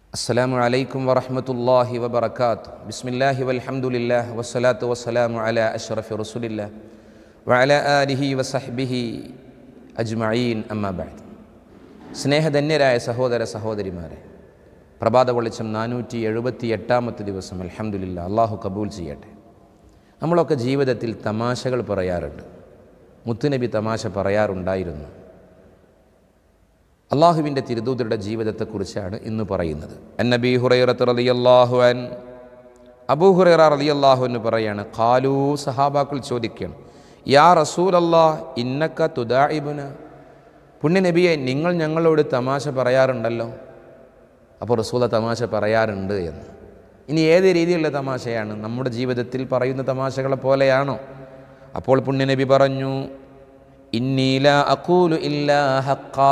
السلام عليكم ورحمة الله وبركاته. بسم الله والحمد لله والصلاة والسلام على أشرف رسول الله وعلى آله وصحبه أجمعين أما بعد. സ്നേഹധന്യരായ സഹോദര സഹോദരിമാരെ, പ്രഭാത വെളിച്ചം 478 ദിവസം അൽഹംദുലില്ലാ, അള്ളാഹു കബൂൽ ചെയ്യട്ടെ. നമ്മളൊക്കെ ജീവിതത്തിൽ തമാശകൾ പറയാറുണ്ട്. മുത്തുനബി തമാശ പറയാറുണ്ടായിരുന്നു. അള്ളാഹുവിൻ്റെ തിരുദൂതരുടെ ജീവിതത്തെക്കുറിച്ചാണ് ഇന്ന് പറയുന്നത്. അന്നബി ഹുറൈറത്ത് റളിയല്ലാഹു അൻ, അബൂ ഹുറൈറ റളിയല്ലാഹു അൻഹു പറയാണ്, ഖാലൂ, സഹാബാക്കൾ ചോദിക്കണം, യാ റസൂലല്ലാഹ് ഇന്നക തുദാഇബുന, പുണ്യനബിയെ നിങ്ങൾ ഞങ്ങളോട് തമാശ പറയാറുണ്ടല്ലോ. അപ്പോൾ റസൂല തമാശ പറയാറുണ്ട് എന്ന്. ഇനി ഏത് രീതിയിലുള്ള തമാശയാണ്? നമ്മുടെ ജീവിതത്തിൽ പറയുന്ന തമാശകളെ പോലെയാണോ? അപ്പോൾ പുണ്യനബി പറഞ്ഞു, ഇന്നി ലാ അഖൂലു ഇല്ലാ ഹഖ്ഖാ,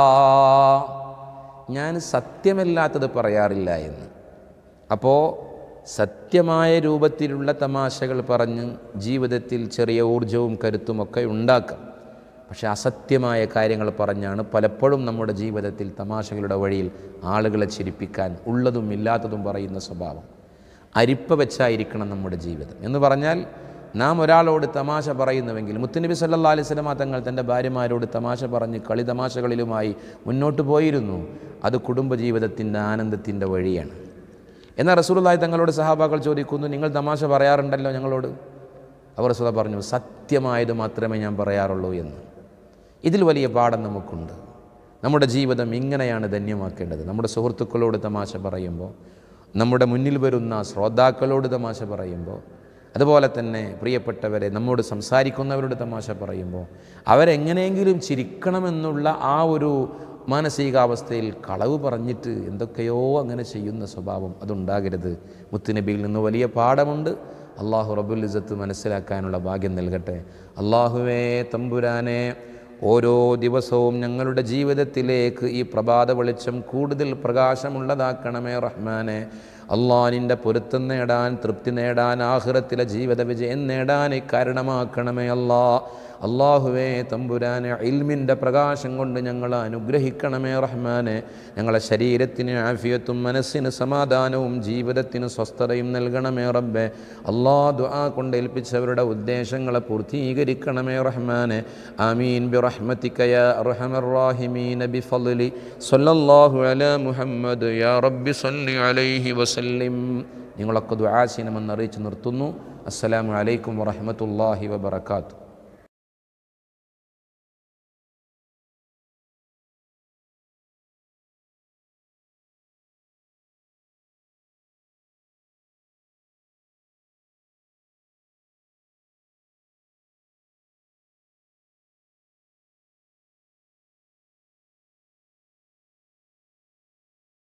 ഞാൻ സത്യമല്ലാത്തത് പറയാറില്ല എന്ന്. അപ്പോൾ സത്യമായ രൂപത്തിലുള്ള തമാശകൾ പറഞ്ഞ് ജീവിതത്തിൽ ചെറിയ ഊർജവും കരുത്തുമൊക്കെ ഉണ്ടാക്കാം. പക്ഷേ അസത്യമായ കാര്യങ്ങൾ പറഞ്ഞാണ് പലപ്പോഴും നമ്മുടെ ജീവിതത്തിൽ തമാശകളുടെ വഴിയിൽ ആളുകളെ ചിരിപ്പിക്കാൻ ഉള്ളതും ഇല്ലാത്തതും പറയുന്ന സ്വഭാവം. അരിപ്പ വെച്ചായിരിക്കണം നമ്മുടെ ജീവിതം എന്ന് പറഞ്ഞാൽ, നാം ഒരാളോട് തമാശ പറയുന്നുവെങ്കിൽ, മുത്തുനബി സല്ലല്ലാഹു അലൈഹി വസല്ലമ തങ്ങൾ തൻ്റെ ഭാര്യമാരോട് തമാശ പറഞ്ഞ് കളി തമാശകളിലുമായി മുന്നോട്ട് പോയിരുന്നു. അത് കുടുംബജീവിതത്തിൻ്റെ ആനന്ദത്തിൻ്റെ വഴിയാണ്. എന്നാൽ റസൂലുള്ളാഹി തങ്ങളോട് സഹാബാക്കൾ ചോദിക്കുന്നു, നിങ്ങൾ തമാശ പറയാറുണ്ടല്ലോ ഞങ്ങളോട്. അവർ റസൂൽ പറഞ്ഞു, സത്യമായത് മാത്രമേ ഞാൻ പറയാറുള്ളൂ എന്ന്. ഇതിൽ വലിയ പാഠം നമുക്കുണ്ട്. നമ്മുടെ ജീവിതം ഇങ്ങനെയാണ് ധന്യമാക്കേണ്ടത്. നമ്മുടെ സുഹൃത്തുക്കളോട് തമാശ പറയുമ്പോൾ, നമ്മുടെ മുന്നിൽ വരുന്ന ശ്രോതാക്കളോട് തമാശ പറയുമ്പോൾ, അതുപോലെ തന്നെ പ്രിയപ്പെട്ടവരെ നമ്മോട് സംസാരിക്കുന്നവരോട് തമാശ പറയുമ്പോൾ അവരെങ്ങനെയെങ്കിലും ചിരിക്കണമെന്നുള്ള ആ ഒരു മാനസികാവസ്ഥയിൽ കളവ് പറഞ്ഞിട്ട് എന്തൊക്കെയോ അങ്ങനെ ചെയ്യുന്ന സ്വഭാവം അതുണ്ടാകരുത്. മുത്തുനബിയിൽ നിന്ന് വലിയ പാഠമുണ്ട്. അള്ളാഹു റബ്ബുൽ ഇസ്സത്ത് മനസ്സിലാക്കാനുള്ള ഭാഗ്യം നൽകട്ടെ. അള്ളാഹുവേ തമ്പുരാനെ, ഓരോ ദിവസവും ഞങ്ങളുടെ ജീവിതത്തിലേക്ക് ഈ പ്രഭാത വെളിച്ചം കൂടുതൽ പ്രകാശമുള്ളതാക്കണമേ റഹ്മാനെ. അള്ളാഹിൻ്റെ പൊരുത്തം നേടാൻ, തൃപ്തി നേടാൻ, ആഖിറത്തിലെ ജീവിത വിജയം നേടാൻ കാരണമാക്കണമേ അള്ളാഹുവേ തമ്പുരാനെ, ഇൽമിൻ്റെ പ്രകാശം കൊണ്ട് ഞങ്ങളെ അനുഗ്രഹിക്കണമേ റഹ്മാനെ. ഞങ്ങളെ ശരീരത്തിന് ആഫിയത്തും മനസ്സിന് സമാധാനവും ജീവിതത്തിന് സ്വസ്ഥതയും നൽകണമേ റബ്ബേ. ദുആ കൊണ്ട് ഏൽപ്പിച്ചവരുടെ ഉദ്ദേശങ്ങളെ പൂർത്തീകരിക്കണമേ റഹ്മാനെ. ആമീൻ ബിറഹ്മതിക യാ അർഹമർ റഹീമീൻ ബിഫളലി സ്വല്ലല്ലാഹു അലാ മുഹമ്മദ് യാ റബ്ബി സ്വല്ലി അലൈഹി വസല്ലിം. നിങ്ങളൊക്കെ ദുആ ചെയ്യണമെന്ന് അറിയിച്ച് നിർത്തുന്നു. അസ്സലാമു അലൈക്കും വറഹ്മത്തുള്ളാഹി വബറകാതുഹു.